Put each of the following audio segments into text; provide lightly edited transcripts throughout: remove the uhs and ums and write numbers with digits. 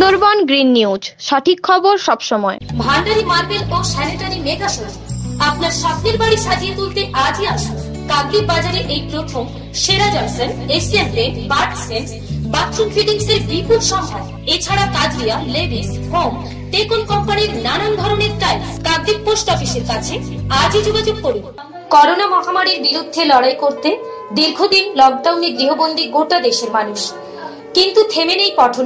Sundarban green news, সঠিক খবর সব সময়। ভান্ডারি মার্বেল ও স্যানিটারি মেগা শোরুম আপনার স্বপ্নের বাড়ি সাজিয়ে তুলতে আজই আসুন। কাকদ্বীপ বাজারে এই প্রথম সেরা জনসন, এশিয়ান পেইন্ট, বার্কসেন্স, বাথরুম ফিটিংস এর বিপুল সম্ভার। এছাড়া কাজরিয়া, লেভিস, হোম, টেকন কোম্পানির নানান ধরনের টাইলস। কাকদ্বীপ পোস্ট অফিসের কাছে আজই যোগাযোগ করুন। করোনা মহামারীর বিরুদ্ধে লড়াই করতে দীর্ঘদিন লকডাউনে গৃহবন্দী গোটা দেশের মানুষ, কিন্তু থেমে নেই পঠন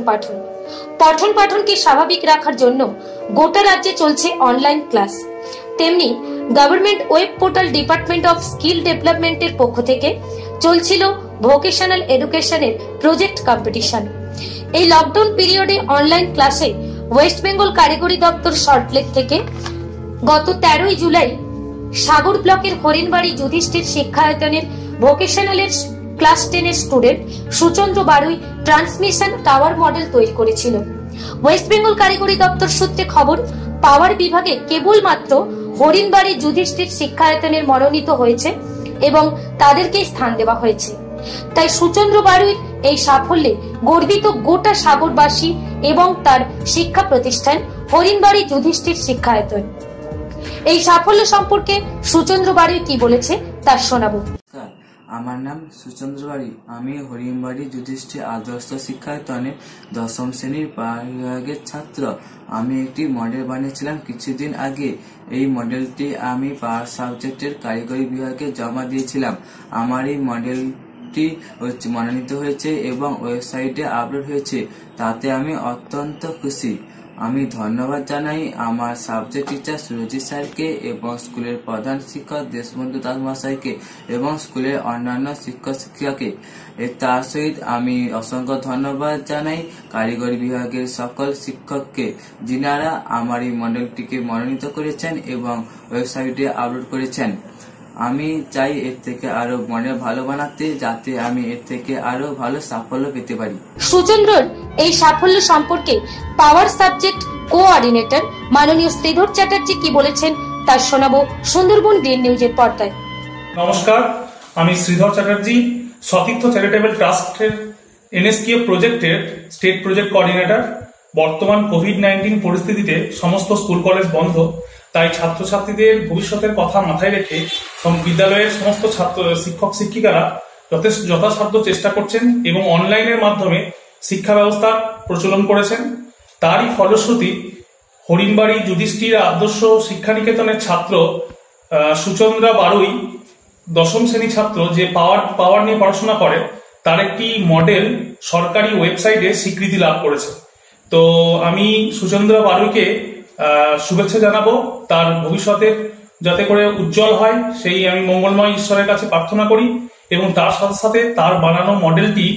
পাঠনকে স্বাভাবিক রাখার জন্য গোটা রাজ্যে চলছে অনলাইন ক্লাস। তেমনি government web portal department of skill ডেভেলপমেন্টের পক্ষ থেকে চলছিল ভোকেশনাল এডুকেশনের প্রজেক্ট কম্পিটিশন। এই লকডাউন পিরিয়ডে অনলাইন ক্লাসে ওয়েস্ট বেঙ্গল কারিগরি দপ্তর সল্টলেক থেকে গত 13ই জুলাই সাগর ব্লকের হরিণবাড়ি যুধিষ্ঠির শিক্ষায়তনের ভোকেশনালের ক্লাস 10 এর student Suchandra Barui transmission tower model তৈরি করেছিল। ওয়েস্ট বেঙ্গল কারিগরি দপ্তর সূত্রে খবর, পাওয়ার বিভাগে কেবলমাত্র হরিণবাড়ি যুধিষ্ঠির শিক্ষায়তনের মনোনীত হয়েছে এবং তাদেরকে স্থান দেওয়া হয়েছে। তাই সুচন্দ্র বারুইর এই সাফল্যে গর্বিত গোটা সাগরবাসী এবং তার শিক্ষা প্রতিষ্ঠান হরিণবাড়ি যুধিষ্ঠির শিক্ষায়তন। এই সাফল্য সম্পর্কে সুচন্দ্র বারুই কি বলেছে তা শোনাবো। আমার নাম সুচন্দ্র বাড়ি। আমি হরিণবাড়ি যুধিষ্ঠির আদর্শ শিক্ষায়তনের 10ম শ্রেণীর বিভাগের ছাত্র। আমি একটি মডেল বানিয়েছিলাম কিছুদিন আগে। এই মডেলটি আমি পাওয়ার সাবজেক্টের কারিগরি বিভাগে জমা দিয়েছিলাম। আমার এই মডেলটি মনোনীত হয়েছে এবং ওয়েবসাইটে আপলোড হয়েছে, তাতে আমি অত্যন্ত খুশি। আমি ধন্যবাদ জানাই আমার সাবজেক্ট টিচার সুরজিৎ স্যারকে এবং স্কুলের প্রধান শিক্ষক দেশবন্ধু দাস মহাশয়কে এবং স্কুলের অন্যান্য শিক্ষক শিক্ষিকাকে। তার সহিত আমি অসংখ্য ধন্যবাদ জানাই কারিগরি বিভাগের সকল শিক্ষককে, যিনারা আমার এই মডেলটিকে মনোনীত করেছেন এবং ওয়েবসাইটে আপলোড করেছেন। আমি চাই এর থেকে আরো মডেল ভালো বানাতে, যাতে আমি এর থেকে আরো ভালো সাফল্য পেতে পারি। সুচন্দ্রর এই সাফল্য সম্পর্কে পাওয়ার সাবজেক্ট কোঅর্ডিনেটর মাননীয় শ্রীধর চ্যাটার্জি কি বলেছেন তা শোনাবো সুন্দরবন গ্রিন নিউজের পর্দায়। নমস্কার, আমি শ্রীধর চ্যাটার্জি, সতীর্থ চ্যারিটেবল ট্রাস্টের এনএসকিএফ প্রজেক্টের স্টেট প্রজেক্ট কোঅর্ডিনেটর। বর্তমান কোভিড-19 পরিস্থিতিতে সমস্ত স্কুল কলেজ বন্ধ, তাই ছাত্রছাত্রীদের ভবিষ্যতের কথা মাথায় রেখে বিদ্যালয়ের সমস্ত শিক্ষক শিক্ষিকারা যথাসাধ্য চেষ্টা করছেন এবং অনলাইনের মাধ্যমে শিক্ষা ব্যবস্থা প্রচলন করেছেন। তারই ফলশ্রুতি হরিণবাড়ি যুধিষ্ঠির আদর্শ শিক্ষানিকেতনের ছাত্র সুচন্দ্রা বারুই 10ম শ্রেণী ছাত্র, যে পাওয়ার নিয়ে পড়াশোনা করে, তার একটি মডেল সরকারি ওয়েবসাইটে স্বীকৃতি লাভ করেছে। তো আমি সুচন্দ্রা বারুইকে শুভেচ্ছা জানাবো। তার ভবিষ্যতের যাতে করে উজ্জ্বল হয়, সেই আমি মঙ্গলময় ঈশ্বরের কাছে প্রার্থনা করি এবং তার সাথে সাথে তার বানানো মডেলটি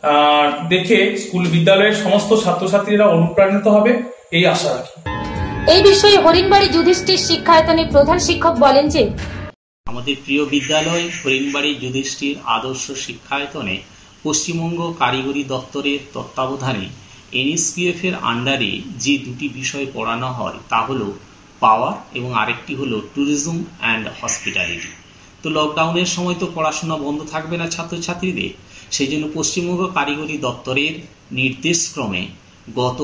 দেখে স্কুল বিদ্যালয়ের সমস্ত ছাত্রছাত্রীরা অনুপ্রাণিত হবে, এই আশা রাখি। এই বিষয়ে হরিণবাড়ি যুধিষ্ঠির শিক্ষায়তনের প্রধান শিক্ষক বলেন যে, আমাদের প্রিয় বিদ্যালয় হরিণবাড়ি যুধিষ্ঠির আদর্শ শিক্ষায়তনে পশ্চিমবঙ্গ কারিগরি দপ্তরের তত্ত্বাবধানে এনএসকিএফ এর আন্ডারে যে দুটি বিষয় পড়ানো হয় তা হলো পাওয়ার এবং আরেকটি হলো ট্যুরিজম অ্যান্ড হসপিটালিটি। তো লকডাউনের সময় তো পড়াশোনা বন্ধ থাকবে না ছাত্রছাত্রীদের, সেই জন্য পশ্চিমবঙ্গ কারিগরি দপ্তরের নির্দেশক্রমে গত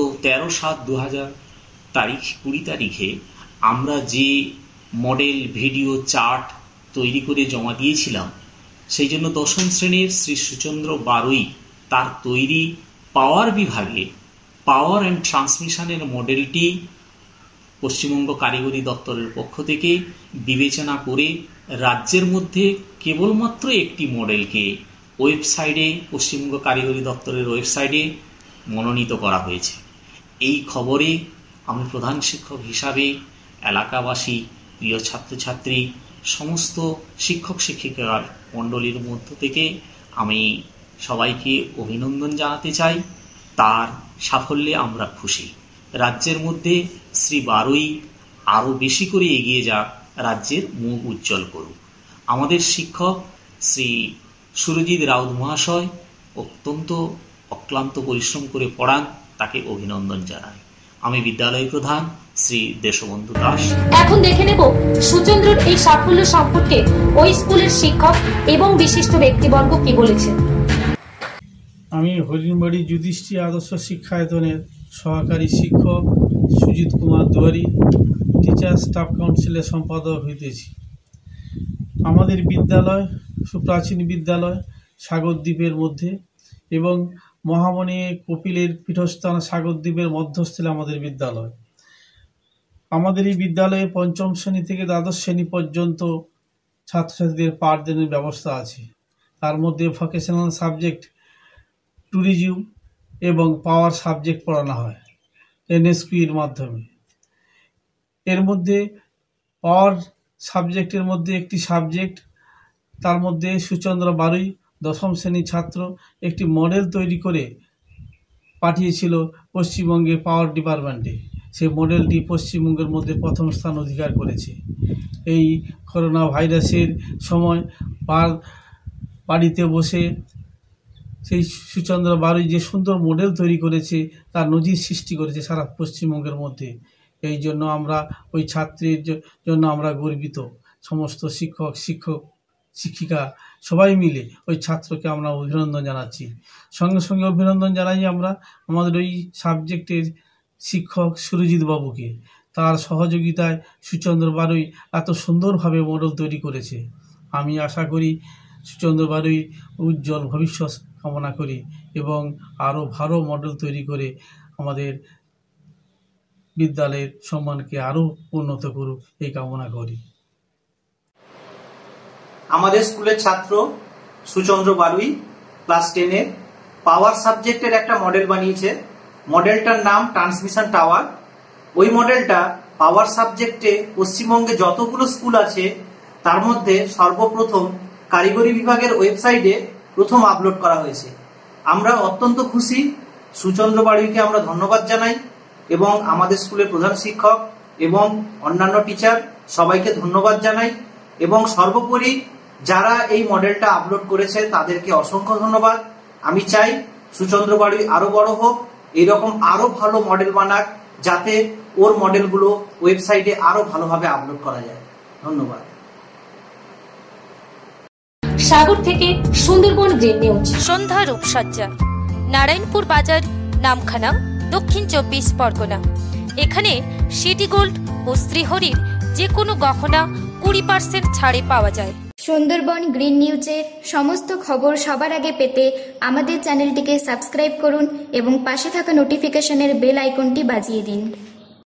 13/7/2020 তারিখে আমরা যে মডেল ভিডিও চার্ট তৈরি করে জমা দিয়েছিলাম, সেই জন্য 10ম শ্রেণীর শ্রী সুচন্দ্র বারুই তার তৈরি পাওয়ার বিভাগে পাওয়ার অ্যান্ড ট্রান্সমিশনের মডেলটি পশ্চিমবঙ্গ কারিগরি দপ্তরের পক্ষ থেকে বিবেচনা করে রাজ্যের মধ্যে কেবলমাত্র একটি মডেলকে ওয়েবসাইটে, পশ্চিমবঙ্গ কারিগরি দপ্তরের ওয়েবসাইটে মনোনীত করা হয়েছে। এই খবরে আমি প্রধান শিক্ষক হিসাবে এলাকাবাসী, প্রিয় ছাত্রছাত্রী, সমস্ত শিক্ষক শিক্ষিকার মণ্ডলীর মধ্য থেকে আমি সবাইকে অভিনন্দন জানাতে চাই। তার সাফল্যে আমরা খুশি। রাজ্যের মধ্যে শ্রী বারুই আরও বেশি করে এগিয়ে যাক, রাজ্যের মুখ উজ্জ্বল করুক। আমাদের শিক্ষক শ্রী সুরজিৎ রাউত মহাশয় অত্যন্ত অক্লান্ত পরিশ্রম করে পড়ান, তাকে অভিনন্দন জানাই। আমি বিদ্যালয় প্রধান শ্রী দেশবন্ধু দাস। এখন দেখে নেব সুচন্দ্রর এই সাফল্য সম্পর্কে ওই স্কুলের শিক্ষক এবং বিশিষ্ট ব্যক্তিবর্গ কি বলেছেন। আমি হরিণবাড়ি যুধিষ্ঠির আদর্শ শিক্ষায়তনের সহকারী শিক্ষক সুজিত কুমার দুয়ারি, টিচার স্টাফ কাউন্সিলের সম্পাদক হইতেছি। আমাদের বিদ্যালয় সুপ্রাচীন বিদ্যালয়, সাগরদ্বীপের মধ্যে এবং মহামণি কপিলের পীঠস্থান সাগরদ্বীপের মধ্যস্থলে আমাদের বিদ্যালয়। আমাদের এই বিদ্যালয়ে পঞ্চম শ্রেণী থেকে দ্বাদশ শ্রেণী পর্যন্ত ছাত্রছাত্রীদের পাঠদানের ব্যবস্থা আছে। তার মধ্যে ভোকেশনাল সাবজেক্ট, ট্যুরিজম এবং পাওয়ার সাবজেক্ট পড়ানো হয় এনএসকিউর মাধ্যমে। এর মধ্যে পাওয়ার সাবজেক্টের মধ্যে একটি সাবজেক্ট, তার মধ্যে সুচন্দ্র বারুই দশম শ্রেণীর ছাত্র একটি মডেল তৈরি করে পাঠিয়েছিল পশ্চিমবঙ্গে পাওয়ার ডিপার্টমেন্টে। সেই মডেলটি পশ্চিমবঙ্গের মধ্যে প্রথম স্থান অধিকার করেছে। এই করোনা ভাইরাসের সময় বাড়িতে বসে সেই সুচন্দ্র বারুই যে সুন্দর মডেল তৈরি করেছে তার নজির সৃষ্টি করেছে সারা পশ্চিমবঙ্গের মধ্যে। এই জন্য আমরা ওই ছাত্রীর জন্য আমরা গর্বিত। সমস্ত শিক্ষিকা সবাই মিলে ওই ছাত্রকে আমরা অভিনন্দন জানাচ্ছি। সঙ্গে সঙ্গে অভিনন্দন জানাই আমরা আমাদের ওই সাবজেক্টের শিক্ষক সুরজিৎ বাবুকে। তার সহযোগিতায় সুচন্দ্র বারুই এত সুন্দরভাবে মডেল তৈরি করেছে। আমি আশা করি সুচন্দ্র বারুই উজ্জ্বল ভবিষ্যৎ কামনা করি এবং আরও ভালো মডেল তৈরি করে আমাদের বিদ্যালয়ের সম্মানকে আরও উন্নত করুক এই কামনা করি। আমাদের স্কুলের ছাত্র সুচন্দ্র বারুই ক্লাস 10-এর পাওয়ার সাবজেক্টের একটা মডেল বানিয়েছে। মডেলটার নাম ট্রান্সমিশন টাওয়ার। ওই মডেলটা পাওয়ার সাবজেক্টে পশ্চিমবঙ্গে যতগুলো স্কুল আছে তার মধ্যে সর্বপ্রথম কারিগরি বিভাগের ওয়েবসাইটে প্রথম আপলোড করা হয়েছে। আমরা অত্যন্ত খুশি। সুচন্দ্র বারুইকে আমরা ধন্যবাদ জানাই এবং আমাদের স্কুলের প্রধান শিক্ষক এবং অন্যান্য টিচার সবাইকে ধন্যবাদ জানাই এবং সর্বোপরি যারা এই মডেলটা আপলোড করেছে তাদেরকে অসংখ্য ধন্যবাদ। আমি চাই সুচন্দ্র বারুই আরো বড় হোক, এইরকম আরো ভালো মডেল বানাক, যাতে ওর মডেলগুলো ওয়েবসাইটে আরো ভালোভাবে আপলোড করা যায়। ধন্যবাদ। সাগর থেকে সুন্দরবন গ্রিন নিউজ। সন্ধ্যা রূপসজ্জা, নারায়ণপুর বাজার, নামখানা, দক্ষিণ 24 পরগনা। এখানে সিটি গোল্ড ও শ্রীহরির যে কোনো গহনা 20% ছাড়ে পাওয়া যায়। সুন্দরবন গ্রিন নিউজের সমস্ত খবর সবার আগে পেতে আমাদের চ্যানেলটিকে সাবস্ক্রাইব করুন এবং পাশে থাকা নোটিফিকেশনের বেল আইকনটি বাজিয়ে দিন।